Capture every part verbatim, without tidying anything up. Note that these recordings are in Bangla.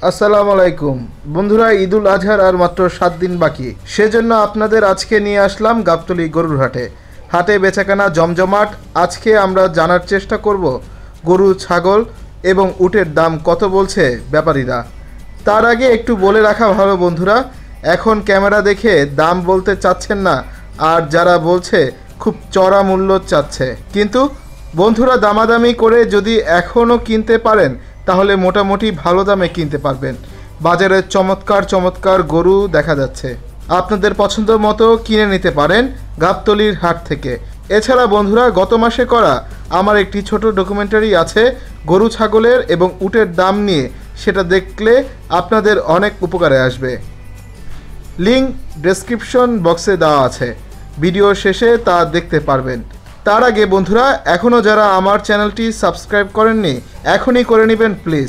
আসসালামু আলাইকুম বন্ধুরা, ঈদুল আজহার আর মাত্র সাত দিন বাকি। সেজন্য আপনাদের আজকে নিয়ে আসলাম গাবতলী গরুর হাটে। হাটে বেচাকেনা জমজমাট। আজকে আমরা জানার চেষ্টা করব গরু, ছাগল এবং উটের দাম কত বলছে ব্যাপারীরা। তার আগে একটু বলে রাখা ভালো বন্ধুরা, এখন ক্যামেরা দেখে দাম বলতে চাচ্ছেন না, আর যারা বলছে খুব চড়া মূল্য চাচ্ছে। কিন্তু বন্ধুরা, দামাদামি করে যদি এখনও কিনতে পারেন তাহলে মোটামুটি ভালো দামে কিনতে পারবেন। বাজারে চমৎকার চমৎকার গরু দেখা যাচ্ছে, আপনাদের পছন্দ মতো কিনে নিতে পারেন গাবতলীর হাট থেকে। এছাড়া বন্ধুরা, গত মাসে করা আমার একটি ছোট ডকুমেন্টারি আছে গরু, ছাগলের এবং উটের দাম নিয়ে, সেটা দেখলে আপনাদের অনেক উপকারে আসবে। লিঙ্ক ডেসক্রিপশন বক্সে দেওয়া আছে, ভিডিও শেষে তা দেখতে পারবেন। তার আগে বন্ধুরা, এখনও যারা আমার চ্যানেলটি সাবস্ক্রাইব করেননি এখনই করে নেবেন প্লিজ।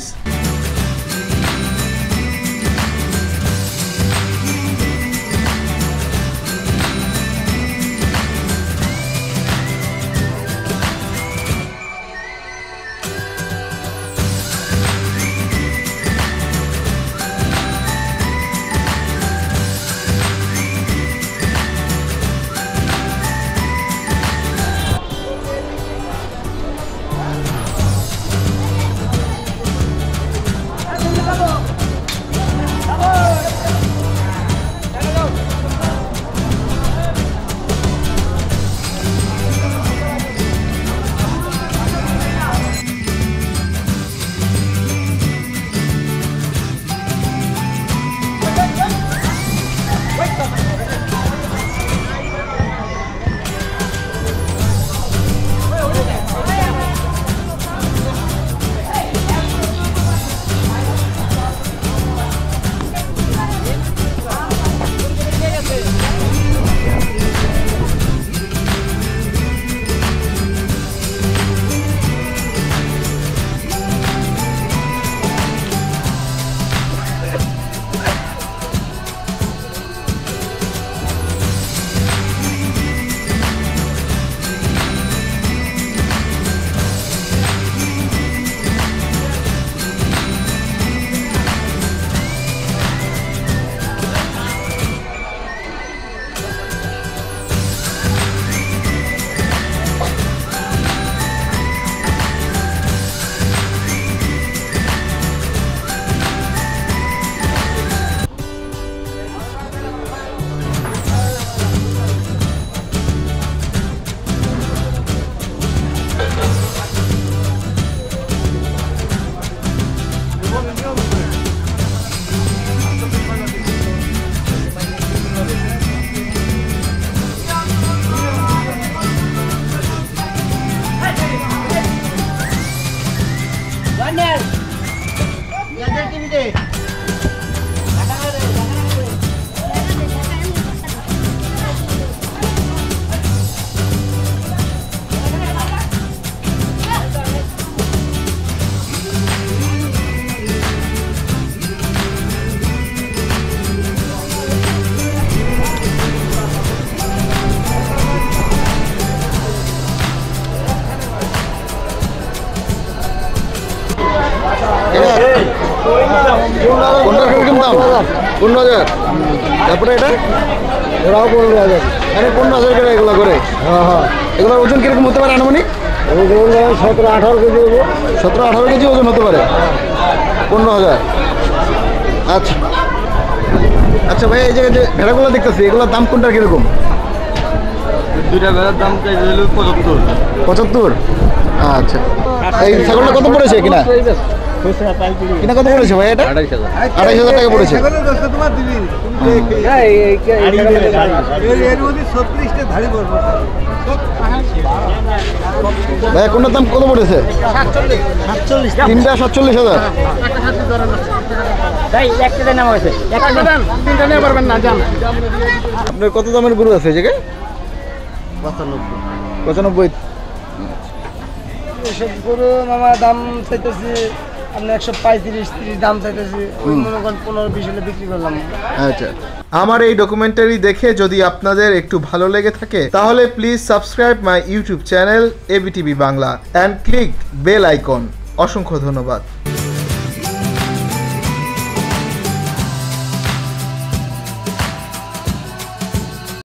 পনেরো হাজার, তারপরে এটা ওরাও পনেরো হাজার, আরে পনেরো হাজার করে এগুলো করে। হ্যাঁ হ্যাঁ, এগুলোর ওজন কিরকম হতে পারে আনুমানিক? সতেরো আঠারো কেজি হবে, সতেরো আঠারো কেজি ওজন হতে পারে। পনেরো হাজার। আচ্ছা আচ্ছা ভাই, এই জায়গায় যে ভেড়াগুলো দেখতেছি এগুলোর দাম কোনটা কিরকম? দুইটা ভেড়ার দাম পঁচাত্তর। পঁচাত্তর, আচ্ছা। এই ছাগলটা কত পড়েছে কিনা? কিনা কত পড়েছে ভাই? এটা আড়াইশ হাজার টাকা পড়েছে। ভাই কোনটার দাম কত পড়েছে? তিনটা সাতচল্লিশ হাজার। আপনার কত দামের গরু আছে এই জায়গায়? পঁচানব্বই। পঁচানব্বই। এসব গরু মামা দাম চাইতেছি আমরা একশো পঁয়ত্রিশ ত্রিশ দাম চাইতেছি, ওই মনে করেন পনেরো বিশ হলে বিক্রি করলাম। আচ্ছা, আমার এই ডকুমেন্টারি দেখে যদি আপনাদের একটু ভালো লেগে থাকে তাহলে please subscribe my YouTube channel ABTV Bangla and click bell icon. অসংখ্য ধন্যবাদ।